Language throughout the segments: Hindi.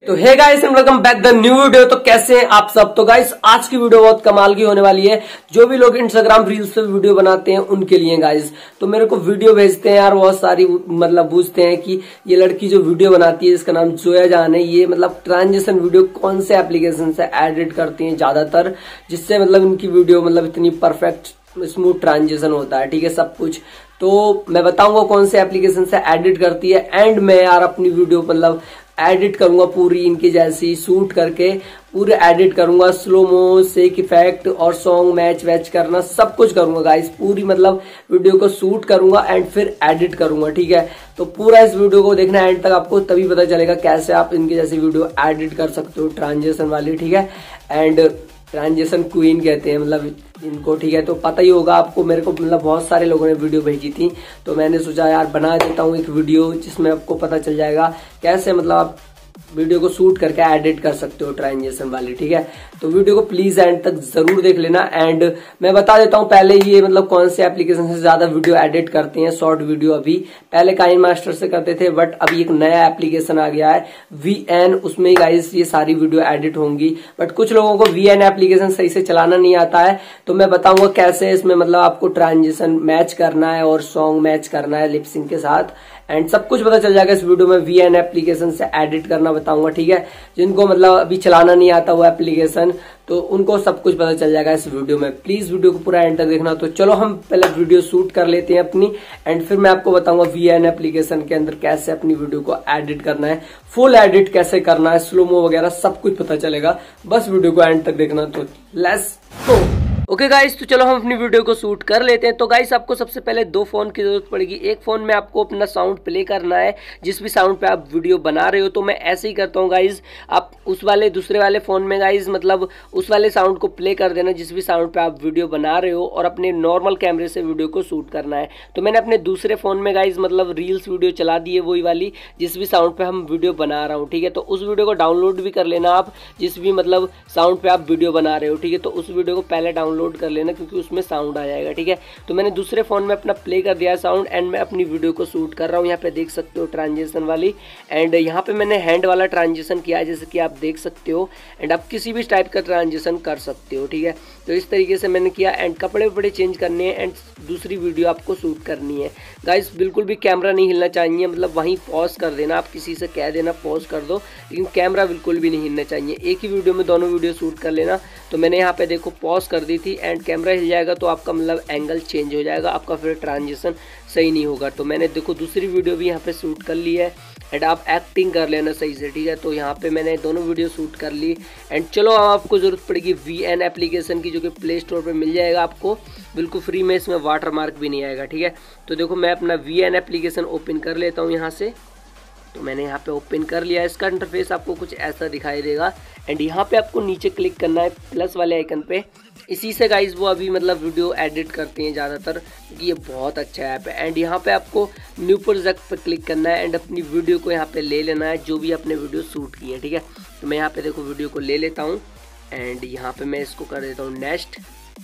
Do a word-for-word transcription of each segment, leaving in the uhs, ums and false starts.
तो hey guys and welcome back the new video. तो कैसे हैं आप सब। तो गाइस आज की वीडियो बहुत कमाल की होने वाली है। जो भी लोग इंस्टाग्राम रील्स पे वीडियो बनाते हैं उनके लिए गाइस। तो मेरे को वीडियो भेजते हैं यार बहुत सारी, मतलब पूछते हैं कि ये लड़की जो वीडियो बनाती है इसका नाम जोया जान है, ये मतलब ट्रांजिशन वीडियो कौन से एप्लीकेशन से एडिट करती है ज्यादातर, जिससे मतलब इनकी वीडियो मतलब इतनी परफेक्ट स्मूथ ट्रांजिशन होता है। ठीक है, सब कुछ तो मैं बताऊंगा कौन से एप्लीकेशन से एडिट करती है। एंड मैं यार अपनी वीडियो मतलब एडिट करूंगा पूरी इनकी जैसी, शूट करके पूरे एडिट करूंगा, स्लो मो, शेक इफेक्ट और सॉन्ग मैच वैच करना सब कुछ करूंगा गाइस। पूरी मतलब वीडियो को शूट करूंगा एंड फिर एडिट करूंगा। ठीक है, तो पूरा इस वीडियो को देखना एंड तक, आपको तभी पता चलेगा कैसे आप इनकी जैसी वीडियो एडिट कर सकते हो ट्रांजिशन वाली। ठीक है, एंड ट्रांजिशन क्वीन कहते हैं मतलब इनको। ठीक है, तो पता ही होगा आपको, मेरे को मतलब बहुत सारे लोगों ने वीडियो भेजी थी तो मैंने सोचा यार बना देता हूँ एक वीडियो जिसमें आपको पता चल जाएगा कैसे मतलब आप वीडियो को शूट करके एडिट कर सकते हो ट्रांजिशन वाली। ठीक है, तो वीडियो को प्लीज एंड तक जरूर देख लेना। एंड मैं बता देता हूँ पहले ये मतलब कौन से एप्लीकेशन से ज्यादा वीडियो एडिट करते हैं शॉर्ट वीडियो। अभी पहले काइन मास्टर से करते थे, बट अभी एक नया एप्लीकेशन आ गया है वी एन, उसमें ही गाइस ये सारी वीडियो एडिट होंगी। बट कुछ लोगों को वी एन एप्लीकेशन सही से चलाना नहीं आता है, तो मैं बताऊंगा कैसे इसमें मतलब आपको ट्रांजिशन मैच करना है और सॉन्ग मैच करना है लिपसिंग के साथ, एंड सब कुछ पता चल जाएगा इस वीडियो में। वी एन एप्लीकेशन से एडिट करना बताऊंगा। ठीक है, जिनको मतलब अभी चलाना नहीं आता वो एप्लीकेशन, तो उनको सब कुछ पता चल जाएगा इस वीडियो में। प्लीज वीडियो को पूरा एंड तक देखना। तो चलो हम पहले वीडियो शूट कर लेते हैं अपनी, एंड फिर मैं आपको बताऊंगा वी एन एप्लीकेशन के अंदर कैसे अपनी वीडियो को एडिट करना है, फुल एडिट कैसे करना है, स्लोमो वगैरह सब कुछ पता चलेगा। बस वीडियो को एंड तक देखना। तो लेट्स गो। ओके गाइस, तो चलो हम अपनी वीडियो को शूट कर लेते हैं। तो गाइस आपको सबसे पहले दो फोन की जरूरत पड़ेगी। एक फोन में आपको अपना साउंड प्ले करना है, जिस भी साउंड पे आप वीडियो बना रहे हो। तो मैं ऐसे ही करता हूँ गाइस, आप उस वाले दूसरे वाले फोन में गाइस मतलब उस वाले साउंड को प्ले कर देना जिस भी साउंड पे आप वीडियो बना रहे हो, और अपने नॉर्मल कैमरे से वीडियो को शूट करना है। तो मैंने अपने दूसरे फोन में गाइस मतलब रील्स वीडियो चला दी है, वही वाली जिस भी साउंड पे हम वीडियो बना रहा हूँ। ठीक है, तो उस वीडियो को डाउनलोड भी कर लेना आप, जिस भी मतलब साउंड पे आप वीडियो बना रहे हो। ठीक है, तो उस वीडियो को पहले डाउनलोड कर लेना क्योंकि उसमें साउंड आ जाएगा। ठीक है, तो मैंने दूसरे फोन में अपना प्ले कर दिया साउंड, एंड मैं अपनी वीडियो को शूट कर रहा हूँ। यहाँ पे देख सकते हो ट्रांजिशन वाली, एंड यहाँ पे मैंने हैंड वाला ट्रांजिशन किया है जैसे कि आप देख सकते हो, एंड आप किसी भी टाइप का ट्रांजिशन कर सकते हो। ठीक है, तो इस तरीके से मैंने किया, एंड कपड़े वपड़े चेंज करने हैं, एंड दूसरी वीडियो आपको शूट करनी है। गाइस बिल्कुल भी कैमरा नहीं हिलना चाहिए, मतलब वहीं पॉज कर देना, आप किसी से कह देना पॉज कर दो, लेकिन कैमरा बिल्कुल भी नहीं हिलना चाहिए। एक ही वीडियो में दोनों वीडियो शूट कर लेना। तो मैंने यहाँ पे देखो पॉज कर दी थी, एंड कैमरा हिल जाएगा तो आपका मतलब एंगल चेंज हो जाएगा, आपका फिर ट्रांजिशन सही नहीं होगा। तो मैंने देखो दूसरी वीडियो भी यहाँ पे शूट कर ली है, एंड आप एक्टिंग कर लेना सही से। ठीक है, तो यहाँ पे मैंने दोनों वीडियो शूट कर ली, एंड चलो अब आपको ज़रूरत पड़ेगी वी एन एप्लीकेशन की, जो कि प्ले स्टोर पे मिल जाएगा आपको बिल्कुल फ्री में, इसमें वाटर मार्क भी नहीं आएगा। ठीक है, तो देखो मैं अपना वी एन एप्लीकेशन ओपन कर लेता हूँ यहाँ से। तो मैंने यहाँ पे ओपन कर लिया। इसका इंटरफेस आपको कुछ ऐसा दिखाई देगा, एंड यहाँ पे आपको नीचे क्लिक करना है प्लस वाले आइकन पे। इसी से गाइज वो अभी मतलब वीडियो एडिट करते हैं ज़्यादातर, क्योंकि ये बहुत अच्छा ऐप है। एंड यहाँ पे आपको न्यू प्रोजेक्ट पे क्लिक करना है, एंड अपनी वीडियो को यहाँ पे ले लेना है जो भी आपने वीडियो शूट की है। ठीक है, तो मैं यहाँ पे देखो वीडियो को ले लेता हूँ, एंड यहाँ पे मैं इसको कर देता हूँ नेक्स्ट।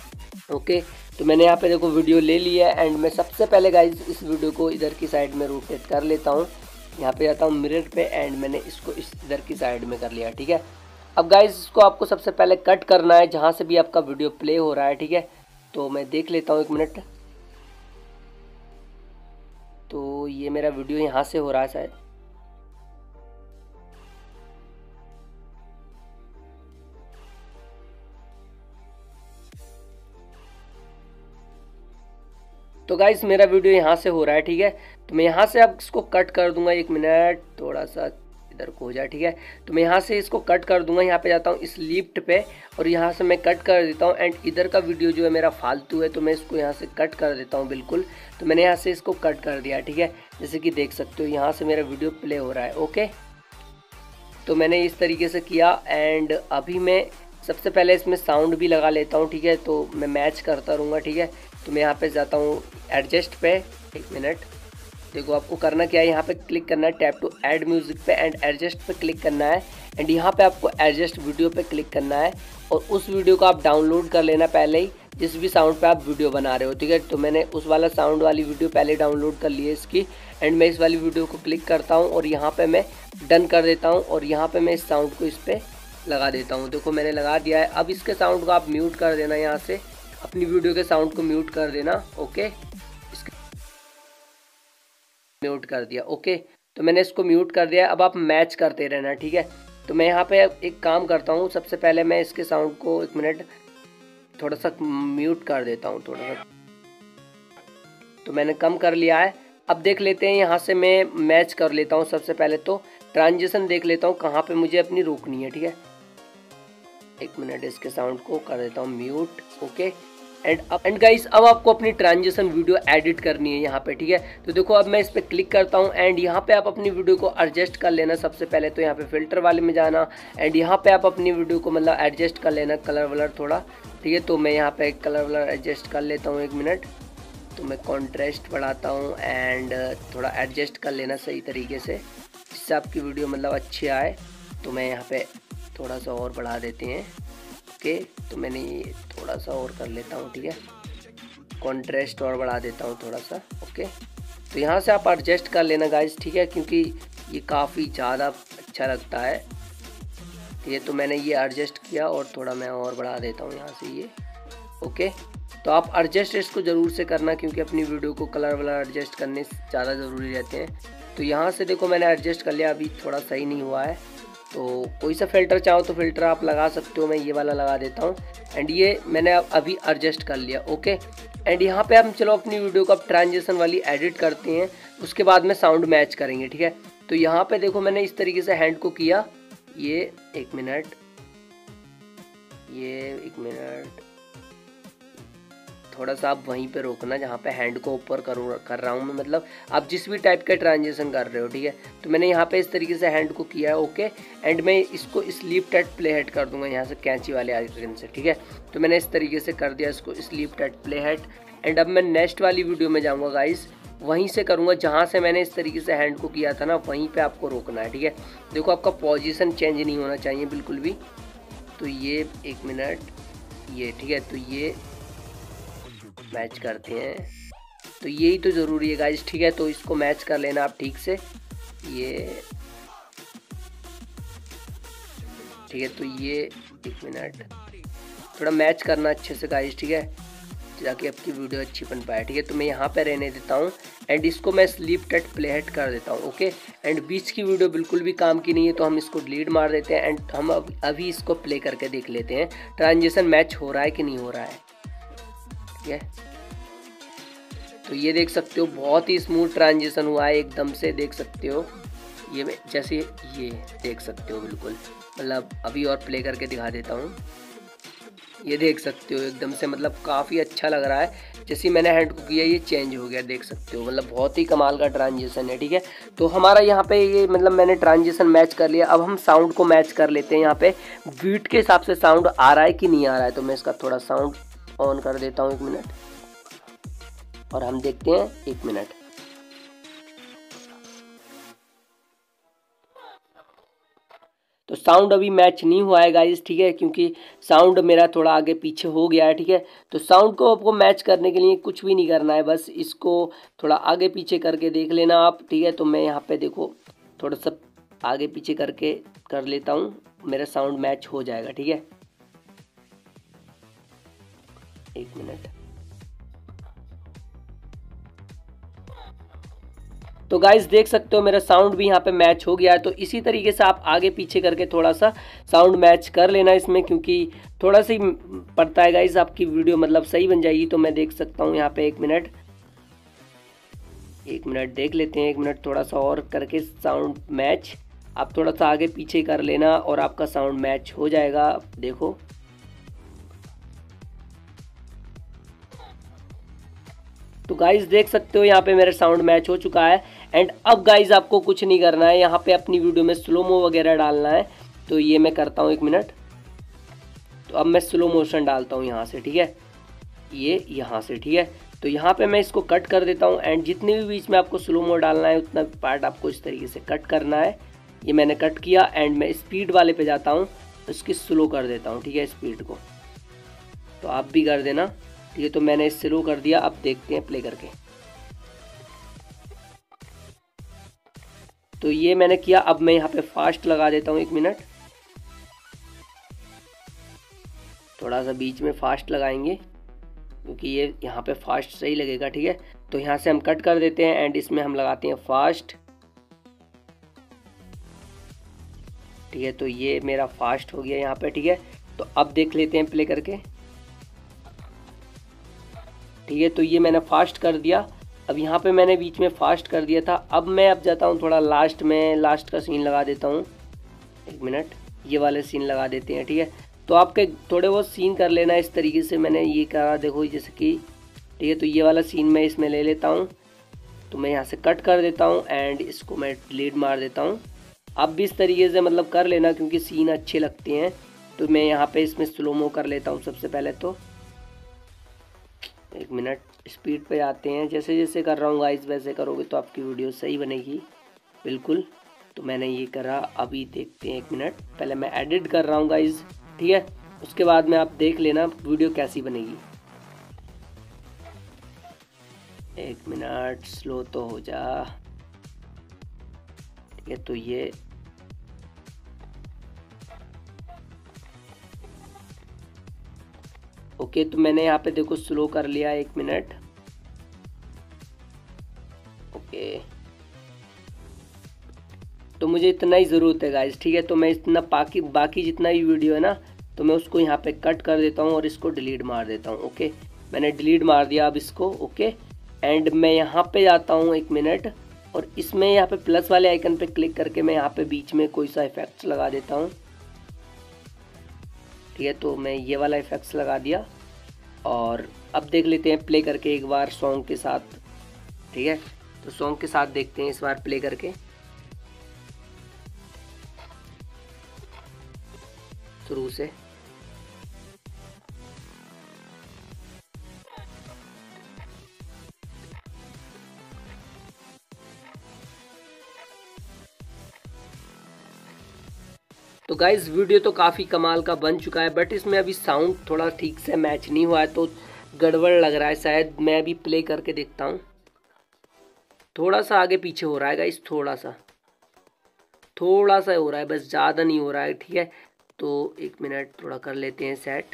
ओके, तो मैंने यहाँ पे देखो वीडियो ले लिया है, एंड मैं सबसे पहले गाइज इस वीडियो को इधर की साइड में रोटेट कर लेता हूँ। यहाँ पे जाता हूँ मिरर पे, एंड मैंने इसको इस इधर की साइड में कर लिया। ठीक है, अब गाइज इसको आपको सबसे पहले कट करना है जहाँ से भी आपका वीडियो प्ले हो रहा है। ठीक है, तो मैं देख लेता हूँ एक मिनट। तो ये मेरा वीडियो यहाँ से हो रहा है शायद। तो गाइस मेरा वीडियो यहाँ से हो रहा है। ठीक है, तो मैं यहाँ से अब इसको कट कर दूंगा। एक मिनट, थोड़ा सा इधर को हो जाए। ठीक है, तो मैं यहाँ से इसको कट कर दूंगा। यहाँ पे जाता हूँ इस लिफ्ट पे, और यहाँ से मैं कट कर देता हूँ, एंड इधर का वीडियो जो है मेरा फालतू है, तो मैं इसको यहाँ से कट कर देता हूँ बिल्कुल। तो मैंने यहाँ से इसको कट कर दिया। ठीक है, जैसे कि देख सकते हो यहाँ से मेरा वीडियो प्ले हो रहा है। ओके, तो मैंने इस तरीके से किया, एंड अभी मैं सबसे पहले इसमें साउंड भी लगा लेता हूँ। ठीक है, तो मैं मैच करता रहूँगा। ठीक है, तो मैं यहाँ पे जाता हूँ एडजस्ट पे। एक मिनट, देखो आपको करना क्या है, यहाँ पे क्लिक करना है टैप टू ऐड म्यूजिक पे, एंड एडजस्ट पे क्लिक करना है, एंड यहाँ पे आपको एडजस्ट वीडियो पे क्लिक करना है, और उस वीडियो को आप डाउनलोड कर लेना पहले ही, जिस भी साउंड पे आप वीडियो बना रहे हो, ठीक है। तो मैंने उस वाला साउंड वाली वीडियो पहले डाउनलोड कर ली है इसकी, एंड मैं इस वाली वीडियो को क्लिक करता हूँ और यहाँ पे मैं डन कर देता हूँ और यहाँ पे मैं इस साउंड को इस पर लगा देता हूँ। देखो मैंने लगा दिया है। अब इसके साउंड को आप म्यूट कर देना, यहाँ से अपनी वीडियो के साउंड को म्यूट कर देना। ओके, इसके म्यूट कर दिया। ओके, तो मैंने इसको म्यूट कर दिया। अब आप मैच करते रहना, ठीक है। तो मैं यहाँ पे एक काम करता हूँ, सबसे पहले मैं इसके साउंड को एक मिनट थोड़ा सा म्यूट कर देता हूँ, थोड़ा सा। तो मैंने कम कर लिया है। अब देख लेते हैं, यहाँ से मैं मैच कर लेता हूँ। सबसे पहले तो ट्रांजिशन देख लेता हूँ कहाँ पे मुझे अपनी रोकनी है, ठीक है। एक मिनट, इसके साउंड को कर देता हूँ म्यूट। ओके, एंड अब एंड गाइस अब आपको अपनी ट्रांजिशन वीडियो एडिट करनी है यहाँ पे, ठीक है। तो देखो अब मैं इस पर क्लिक करता हूँ एंड यहाँ पे आप अपनी वीडियो को एडजस्ट कर लेना। सबसे पहले तो यहाँ पे फिल्टर वाले में जाना एंड यहाँ पे आप अपनी वीडियो को मतलब एडजस्ट कर लेना, कलर वलर थोड़ा, ठीक है। तो मैं यहाँ पे कलर वलर एडजस्ट कर लेता हूँ। एक मिनट, तो मैं कॉन्ट्रास्ट बढ़ाता हूँ एंड थोड़ा एडजस्ट कर लेना सही तरीके से, जिससे आपकी वीडियो मतलब अच्छी आए। तो मैं यहाँ पे थोड़ा सा और बढ़ा देते हैं। ओके, तो मैंने ये थोड़ा सा और कर लेता हूँ, ठीक है। कॉन्ट्रास्ट और बढ़ा देता हूँ थोड़ा सा। ओके, तो यहाँ से आप एडजस्ट कर लेना गाइस, ठीक है, क्योंकि ये काफ़ी ज़्यादा अच्छा लगता है। ये तो मैंने ये एडजस्ट किया और थोड़ा मैं और बढ़ा देता हूँ यहाँ से ये। ओके, तो आप एडजस्ट इसको ज़रूर से करना, क्योंकि अपनी वीडियो को कलर वलर एडजस्ट करने ज़्यादा ज़रूरी रहते हैं। तो यहाँ से देखो मैंने एडजस्ट कर लिया, अभी थोड़ा सही नहीं हुआ है। तो कोई सा फ़िल्टर चाहो तो फ़िल्टर आप लगा सकते हो, मैं ये वाला लगा देता हूँ एंड ये मैंने अभी एडजस्ट कर लिया। ओके, एंड यहाँ पे हम चलो अपनी वीडियो को अब ट्रांजिशन वाली एडिट करते हैं, उसके बाद में साउंड मैच करेंगे, ठीक है। तो यहाँ पे देखो मैंने इस तरीके से हैंड को किया, ये एक मिनट, ये एक मिनट, थोड़ा सा आप वहीं पे रोकना जहाँ पे हैंड को ऊपर करूँ कर रहा हूँ मैं, मतलब आप जिस भी टाइप का ट्रांजिशन कर रहे हो, ठीक है। तो मैंने यहाँ पे इस तरीके से हैंड को किया है। ओके, एंड मैं इसको स्लीप टाइट प्ले हेड कर दूंगा यहाँ से कैंची वाले आइकन से, ठीक है। तो मैंने इस तरीके से कर दिया इसको sleep tight play head and अब मैं नेक्स्ट वाली वीडियो में जाऊँगा गाइस, वहीं से करूँगा जहाँ से मैंने इस तरीके से हैंड को किया था ना, वहीं पर आपको रोकना है, ठीक है। देखो आपका पोजिशन चेंज नहीं होना चाहिए बिल्कुल भी। तो ये एक मिनट, ये ठीक है, तो ये मैच करते हैं। तो यही तो ज़रूरी है गाइस, ठीक है। तो इसको मैच कर लेना आप ठीक से, ये ठीक है। तो ये एक मिनट थोड़ा मैच करना अच्छे से गाइस, ठीक है, ताकि आपकी वीडियो अच्छी बन पाए, ठीक है। तो मैं यहाँ पे रहने देता हूँ एंड इसको मैं स्लीप टाइट प्ले हेड कर देता हूँ। ओके, एंड बीच की वीडियो बिल्कुल भी काम की नहीं है, तो हम इसको डिलीट मार देते हैं एंड हम अब अभी इसको प्ले करके देख लेते हैं ट्रांजिशन मैच हो रहा है कि नहीं हो रहा है, ठीक है। तो ये देख सकते हो बहुत ही स्मूथ ट्रांजिशन हुआ है, एकदम से देख सकते हो। ये जैसे ये देख सकते हो बिल्कुल, मतलब अभी और प्ले करके दिखा देता हूँ। ये देख सकते हो एकदम से, मतलब काफ़ी अच्छा लग रहा है। जैसे ही मैंने हैंड को किया ये चेंज हो गया, देख सकते हो, मतलब बहुत ही कमाल का ट्रांजिशन है, ठीक है। तो हमारा यहाँ पे ये मतलब मैंने ट्रांजिशन मैच कर लिया। अब हम साउंड को मैच कर लेते हैं। यहाँ पे बीट के हिसाब से साउंड आ रहा है कि नहीं आ रहा है। तो मैं इसका थोड़ा साउंड ऑन कर देता हूँ, एक मिनट, और हम देखते हैं। एक मिनट, तो साउंड अभी मैच नहीं हुआ है गाइस, ठीक है, क्योंकि साउंड मेरा थोड़ा आगे पीछे हो गया है, ठीक है। तो साउंड को आपको मैच करने के लिए कुछ भी नहीं करना है, बस इसको थोड़ा आगे पीछे करके देख लेना आप, ठीक है। तो मैं यहाँ पे देखो थोड़ा सा आगे पीछे करके कर लेता हूँ, मेरा साउंड मैच हो जाएगा, ठीक है। एक मिनट, तो गाइस देख सकते हो मेरा साउंड भी यहाँ पे मैच हो गया है। तो इसी तरीके से आप आगे पीछे करके थोड़ा सा साउंड मैच कर लेना इसमें, क्योंकि थोड़ा सा ही पड़ता है गाइस, आपकी वीडियो मतलब सही बन जाएगी। तो मैं देख सकता हूँ यहाँ पे, एक मिनट एक मिनट देख लेते हैं, एक मिनट थोड़ा सा और करके साउंड मैच आप थोड़ा सा आगे पीछे कर लेना और आपका साउंड मैच हो जाएगा। देखो तो गाइस देख सकते हो यहाँ पे मेरा साउंड मैच हो चुका है। एंड अब गाइस आपको कुछ नहीं करना है, यहाँ पे अपनी वीडियो में स्लोमो वगैरह डालना है। तो ये मैं करता हूँ, एक मिनट। तो अब मैं स्लो मोशन डालता हूँ यहाँ से, ठीक है, ये यहाँ से, ठीक है। तो यहाँ पे मैं इसको कट कर देता हूँ एंड जितने भी बीच में आपको स्लोमो डालना है उतना पार्ट आपको इस तरीके से कट करना है। ये मैंने कट किया एंड मैं स्पीड वाले पे जाता हूँ, इसकी स्लो कर देता हूँ, ठीक है, स्पीड को। तो आप भी कर देना, ठीक है। तो मैंने स्लो कर दिया, अब देखते हैं प्ले करके। तो ये मैंने किया, अब मैं यहाँ पे फास्ट लगा देता हूँ एक मिनट, थोड़ा सा बीच में फास्ट लगाएंगे क्योंकि ये यहाँ पे फास्ट सही लगेगा, ठीक है। तो यहाँ से हम कट कर देते हैं एंड इसमें हम लगाते हैं फास्ट, ठीक है। तो ये मेरा फास्ट हो गया यहाँ पे, ठीक है। तो अब देख लेते हैं प्ले करके, ठीक है। तो ये मैंने फास्ट कर दिया, अब यहाँ पे मैंने बीच में फास्ट कर दिया था। अब मैं अब जाता हूँ थोड़ा लास्ट में, लास्ट का सीन लगा देता हूँ, एक मिनट, ये वाले सीन लगा देते हैं, ठीक है। तो आपके थोड़े बहुत सीन कर लेना इस तरीके से, मैंने ये करा देखो जैसे कि, ठीक है। तो ये वाला सीन मैं इसमें ले लेता हूँ, तो मैं यहाँ से कट कर देता हूँ एंड इसको मैं डिलीट मार देता हूँ। आप भी इस तरीके से मतलब कर लेना क्योंकि सीन अच्छे लगते हैं। तो मैं यहाँ पे इसमें स्लो मो कर लेता हूँ सबसे पहले, तो एक मिनट स्पीड पे आते हैं, जैसे जैसे कर रहा हूँ गाइस वैसे करोगे तो आपकी वीडियो सही बनेगी बिल्कुल। तो मैंने ये करा, अभी देखते हैं, एक मिनट, पहले मैं एडिट कर रहा हूँ गाइस, ठीक है। उसके बाद में आप देख लेना वीडियो कैसी बनेगी। एक मिनट, स्लो तो हो जा, ठीक है। तो ये ओके, तो मैंने यहाँ पे देखो स्लो कर लिया, एक मिनट, ओके। तो मुझे इतना ही ज़रूरत है गाइस, ठीक है। तो मैं इतना बाकी बाकी जितना भी वीडियो है ना, तो मैं उसको यहाँ पे कट कर देता हूँ और इसको डिलीट मार देता हूँ, ओके। मैंने डिलीट मार दिया अब इसको, ओके। एंड मैं यहाँ पे जाता हूँ एक मिनट, और इसमें यहाँ पे प्लस वाले आइकन पे क्लिक करके मैं यहाँ पे बीच में कोई सा इफेक्ट्स लगा देता हूँ, ठीक है। तो मैं ये वाला इफेक्ट्स लगा दिया और अब देख लेते हैं प्ले करके एक बार सॉन्ग के साथ, ठीक है। तो सॉन्ग के साथ देखते हैं इस बार प्ले करके शुरू से। तो गाइज वीडियो तो काफ़ी कमाल का बन चुका है, बट इसमें अभी साउंड थोड़ा ठीक से मैच नहीं हुआ है, तो गड़बड़ लग रहा है शायद। मैं अभी प्ले करके देखता हूँ, थोड़ा सा आगे पीछे हो रहा है गाइज, थोड़ा सा थोड़ा सा हो रहा है, बस ज़्यादा नहीं हो रहा है, ठीक है। तो एक मिनट, थोड़ा कर लेते हैं सेट।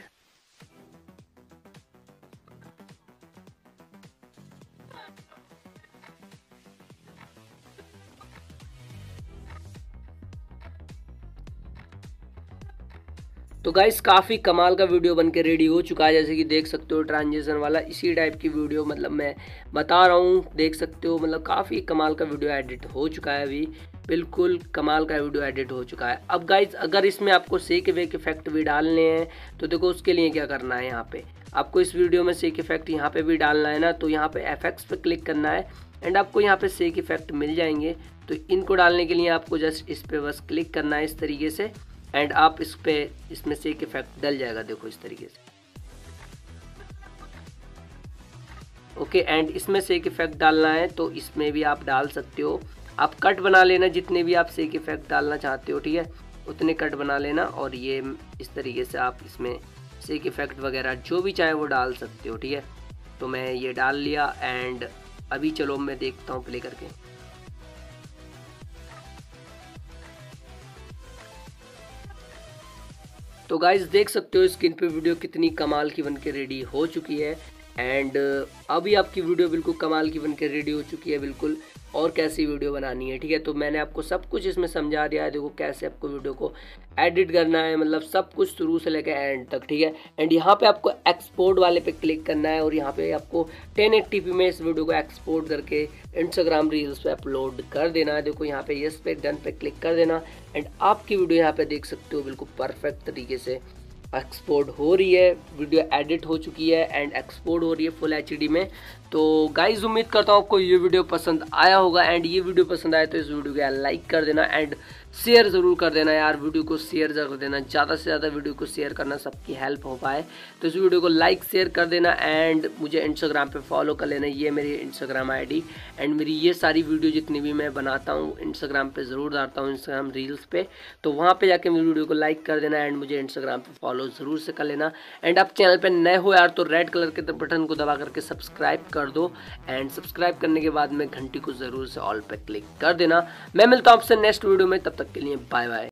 तो गाइस काफ़ी कमाल का वीडियो बनके रेडी हो चुका है, जैसे कि देख सकते हो ट्रांजिशन वाला इसी टाइप की वीडियो मतलब मैं बता रहा हूँ, देख सकते हो मतलब काफ़ी कमाल का वीडियो एडिट हो चुका है, अभी बिल्कुल कमाल का वीडियो एडिट हो चुका है। अब गाइस अगर इसमें आपको सेक वेक इफेक्ट भी डालने हैं तो देखो उसके लिए क्या करना है, यहाँ पे आपको इस वीडियो में सेक इफेक्ट यहाँ पे भी डालना है ना, तो यहाँ पे एफेक्ट्स पे क्लिक करना है एंड आपको यहाँ पे सेक इफेक्ट मिल जाएंगे। तो इनको डालने के लिए आपको जस्ट इस पे बस क्लिक करना है इस तरीके से एंड आप इस पे इसमें से एक इफेक्ट डल जाएगा, देखो इस तरीके से, ओके। एंड इसमें से एक इफेक्ट डालना है तो इसमें भी आप डाल सकते हो, आप कट बना लेना जितने भी आप से एक इफेक्ट डालना चाहते हो, ठीक है, उतने कट बना लेना। और ये इस तरीके से आप इसमें से एक इफेक्ट वगैरह जो भी चाहे वो डाल सकते हो, ठीक है। तो मैं ये डाल लिया एंड अभी चलो मैं देखता हूँ प्ले करके। तो गाइज देख सकते हो स्क्रीन पे वीडियो कितनी कमाल की बनके रेडी हो चुकी है एंड अभी आपकी वीडियो बिल्कुल कमाल की बनके रेडी हो चुकी है बिल्कुल। और कैसी वीडियो बनानी है, ठीक है। तो मैंने आपको सब कुछ इसमें समझा दिया है, देखो कैसे आपको वीडियो को एडिट करना है, मतलब सब कुछ शुरू से लेकर एंड तक, ठीक है। एंड यहाँ पे आपको एक्सपोर्ट वाले पे क्लिक करना है और यहाँ पे आपको टेन एटी पी में इस वीडियो को एक्सपोर्ट करके इंस्टाग्राम रील्स पे अपलोड कर देना है। देखो यहाँ पे यस पे डन पे क्लिक कर देना एंड आपकी वीडियो यहाँ पे देख सकते हो बिल्कुल परफेक्ट तरीके से एक्सपोर्ट हो रही है, वीडियो एडिट हो चुकी है एंड एक्सपोर्ट हो रही है फुल एच डी में। तो गाइज उम्मीद करता हूँ आपको ये वीडियो पसंद आया होगा एंड ये वीडियो पसंद आया तो इस वीडियो को लाइक कर देना एंड शेयर जरूर कर देना यार, वीडियो को शेयर कर देना, ज़्यादा से ज़्यादा वीडियो को शेयर करना, सबकी हेल्प हो पाए। तो इस वीडियो को लाइक शेयर कर देना एंड मुझे इंस्टाग्राम पे फॉलो कर लेना, ये मेरी इंस्टाग्राम आईडी। एंड मेरी ये सारी वीडियो जितनी भी मैं बनाता हूँ इंस्टाग्राम पे ज़रूर डालता हूँ, इंस्टाग्राम रील्स पे, तो वहाँ पे जाके मेरी वीडियो को लाइक कर देना एंड मुझे इंस्टाग्राम पे फॉलो ज़रूर से कर लेना। एंड आप चैनल पे नए हो यार तो रेड कलर के बटन को दबा करके सब्सक्राइब कर दो एंड सब्सक्राइब करने के बाद में घंटी को ज़रूर से ऑल पे क्लिक कर देना। मैं मिलता हूँ आपसे नेक्स्ट वीडियो में, तब तक के लिए बाय बाय।